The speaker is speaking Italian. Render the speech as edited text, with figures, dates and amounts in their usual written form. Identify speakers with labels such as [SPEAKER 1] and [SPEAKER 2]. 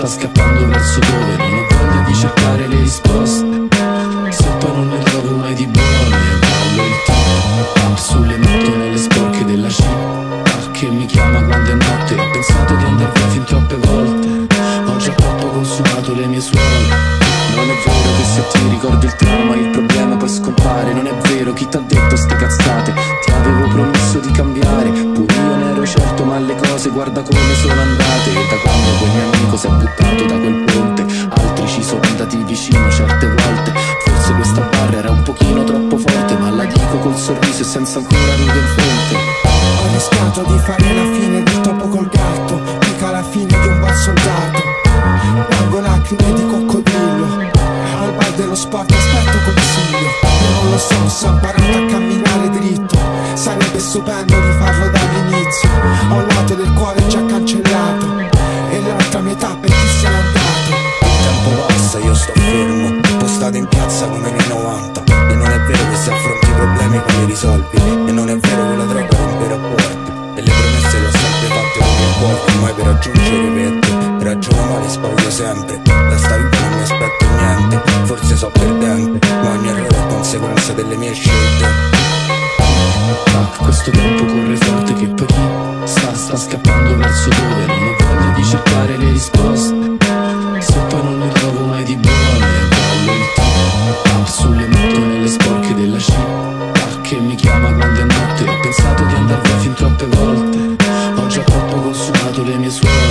[SPEAKER 1] sta scappando verso dove non ho voglia di cercare le risposte. Se poi non ne trovo mai di buone, ballo il tip sulle moto nelle sporche della città che mi chiama quando è notte. Ho pensato di andar via fin troppe volte, ho già troppo consumato le mie suole. Non è vero che se ti ricordi il trauma il problema poi scompare. Non è vero, chi t'ha detto ste cazzate? Ti avevo promesso di cambiare, pure io ne ero certo, ma le cose guarda come sono andate. E da quando quel mio amico si è buttato da quel ponte, altri ci sono andati vicino certe volte. Forse questa barra era un pochino troppo forte, ma la dico col sorriso e senza ancora rughe in fronte.
[SPEAKER 2] Ho rischiato di fare la fine del topo col gatto, mica la fine di un buon soldato. Piango lacrime di coccodrillo, al bar dello sport aspetto consiglio. Io non lo so, se ho imparato a camminare dritto, sarebbe stupendo rifarlo dall'inizio. Ho un lato del cuore già cancellato e l'altra metà per chi se n'è andato.
[SPEAKER 3] Il tempo passa, io sto fermo, postato in piazza come nei 90. E non è vero che se affronti i problemi poi li risolvi. E non è vero che la droga rompe i rapporti, e le promesse le ho sempre fatte con il cuore. Mai per raggiungere per te, ragiono male, sbaglio sempre. Da sta vita non mi aspetto niente, forse so perdente, ma ogni errore è conseguenza delle mie scelte.
[SPEAKER 1] Questo tempo corre forte che poi chi sta scappando verso dove non ho voglia di cercare le risposte. Se poi non ne trovo mai di buone, ballo il tip sulle moto nelle sporche della città che mi chiama quando è notte. Ho pensato di andar via fin troppe volte, ho già troppo consumato le mie suole.